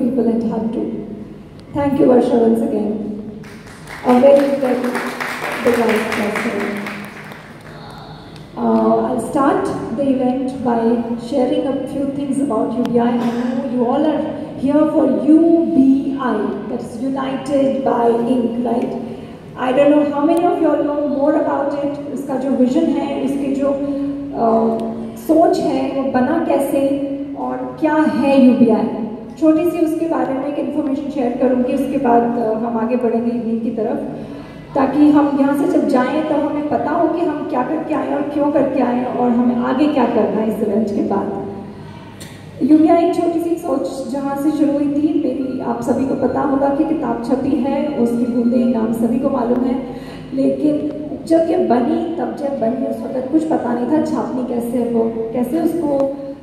people it had to. Thank you, Varsha, once again. A very, very big pleasure. I'll start the event by sharing a few things about UBI. I know you all are here for UBI, that's United by Ink, right? I don't know how many of you all know more about it. उसका जो vision है, उसकी जो सोच है, वो बना कैसे और क्या है UBI? छोटी सी उसके बारे में एक इन्फॉर्मेशन शेयर करूँगी, उसके बाद हम आगे बढ़ेंगे इवनिंग की तरफ, ताकि हम यहाँ से जब जाएँ तो हमें पता हो कि हम क्या करके आए और क्यों करके आए और हमें आगे क्या करना है इस इवेंट के बाद। UBI एक छोटी सी सोच जहाँ से शुरू हुई थी, मेरी आप सभी को पता होगा कि किताब छपी है, उसकी बूंदें नाम सभी को मालूम है, लेकिन जब ये बनी तब जब बनी उस वक्त कुछ पता नहीं था छापनी कैसे, वो कैसे उसको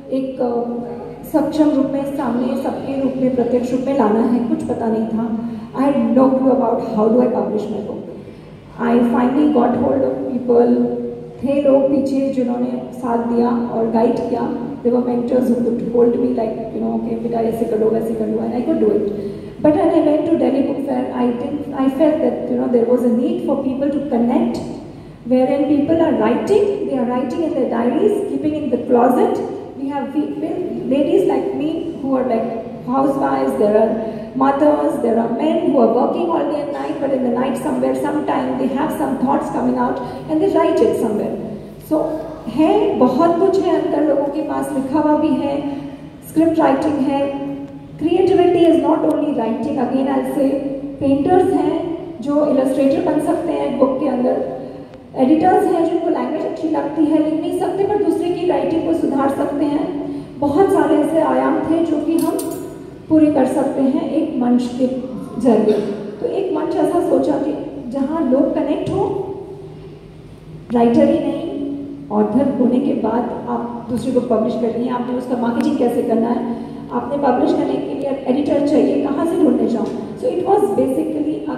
एक सक्षम रूप में सामने सबके रूप में प्रत्यक्ष रूप में लाना है, कुछ पता नहीं था। I had no clue about how do I publish my book. I finally got hold of people, थे लोग पीछे जिन्होंने साथ दिया और गाइड किया। There were mentors who could hold me like, okay, बेटा ऐसे करो वैसे करो, and I could do it. But when I went to Delhi Book Fair, I felt that there was a need for people to connect, wherein people are writing, they are writing in their diaries, keeping in the closet. We have ladies like me who are like housewives, there are mothers, there are men who are working all day and night, but in the night somewhere, sometime they have some thoughts coming out and they write it somewhere. So है बहुत कुछ है अंदर, लोगों के पास लिखा हुआ भी है, स्क्रिप्ट राइटिंग है, creativity is not only writing, again I say painters हैं जो इलस्ट्रेटर बन सकते हैं बुक के अंदर, एडिटर्स हैं जिनको लैंग्वेज अच्छी लगती है, लिख नहीं सकते पर दूसरे की राइटिंग को सुधार सकते हैं। बहुत सारे ऐसे आयाम थे जो कि हम पूरे कर सकते हैं एक मंच के जरिए। तो एक मंच ऐसा सोचा कि जहाँ लोग कनेक्ट हो, राइटर ही नहीं, ऑथर होने के बाद आप दूसरी बुक पब्लिश करनी है, आपने उसका मार्केटिंग कैसे करना है, आपने पब्लिश करने के लिए एडिटर चाहिए, कहाँ से ढूंढने जाऊँ। So it was basically a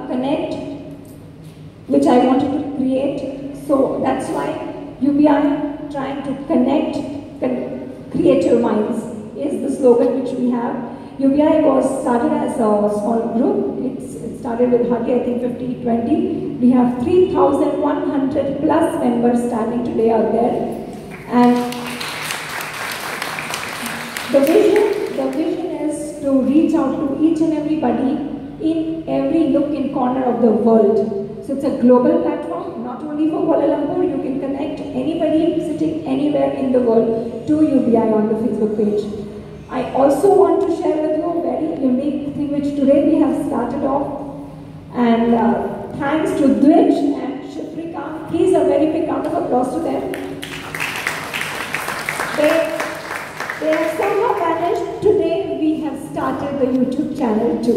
connect which I wanted to create, so that's why UBI trying to connect creative minds is the slogan which we have. UBI was started as a small group. It started with hardly, I think, 50-20. We have 3,100 plus members standing today out there. And the vision is to reach out to each and everybody in every nook and corner of the world. So it's a global platform, not only for Kuala Lumpur, you can connect anybody sitting anywhere in the world to UBI on the Facebook page. I also want to share with you a very unique thing which today we have started off, and thanks to Dwij and Shifrika, please a very big round of applause to them. They have somehow managed, today we have started the YouTube channel too.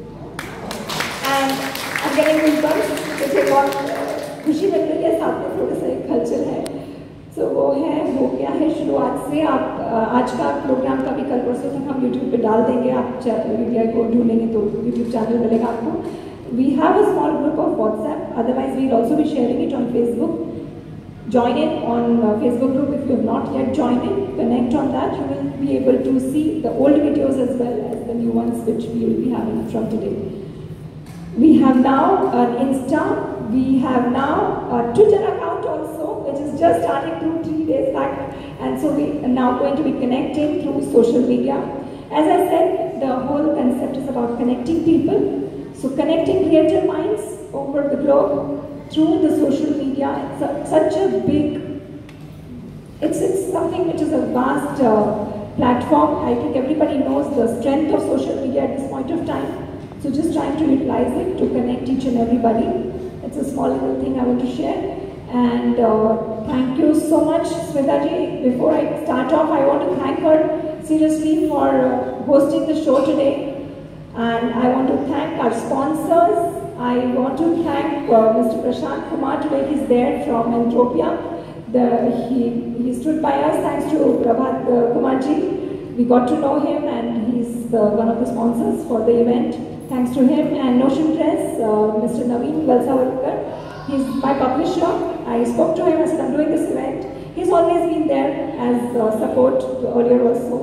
And I'm getting goosebumps, मुझे बहुत खुशी मिल रही है, साथ में थोड़ा सा एक कल्चर है, तो वो हो गया है शुरुआत से। आप आज का प्रोग्राम का भी कल परसों तक हम YouTube पे डाल देंगे, आप UBI को ढूंढेंगे तो YouTube चैनल मिलेगा आपको। We have a small group of WhatsApp, otherwise we'll also be sharing it on Facebook. Join in on Facebook group if you have not yet joined in, connect on that, you will be able to see the old videos as well as the new ones which we will be having from today. We have now an Insta, we have now a Twitter account also, which is just starting 2-3 days back, and so we are now going to be connecting through social media. As I said, the whole concept is about connecting people, so connecting creative minds over the globe through the social media. It's such a big, it's something which is a vast platform. I think everybody knows the strength of social media at this point of time. So just trying to utilize it to connect each and everybody. It's a small little thing I want to share. And thank you so much, Smita ji. Before I start off, I want to thank her seriously for hosting the show today. And I want to thank our sponsors. I want to thank Mr. Prashant Kumar today. He's there from Entropia. He stood by us thanks to Prabhat Kumar ji. We got to know him and he's one of the sponsors for the event. Thanks to him and Notion Press, Mr. Naveen Valsavarkar. He's my publisher. I spoke to him, I said I'm doing this event. He's always been there as support earlier also.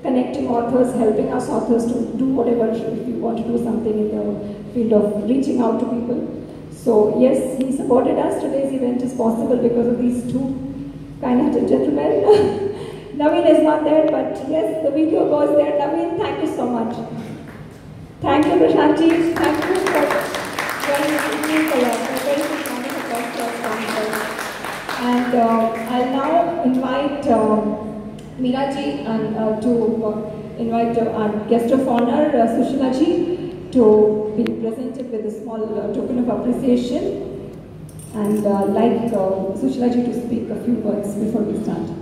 connecting authors, helping us authors to do whatever, if you want to do something in the field of reaching out to people. So yes, he supported us. Today's event is possible because of these two kind-hearted gentlemen. Naveen is not there, but yes, the video goes there. Naveen, thank you so much. Thank you, Prashanti. Thank you for joining me for your very good morning across your conference. And I'll now invite Meera ji and to invite our guest of honor, Sushila ji, to be presented with a small token of appreciation. And like Sushila ji to speak a few words before we start.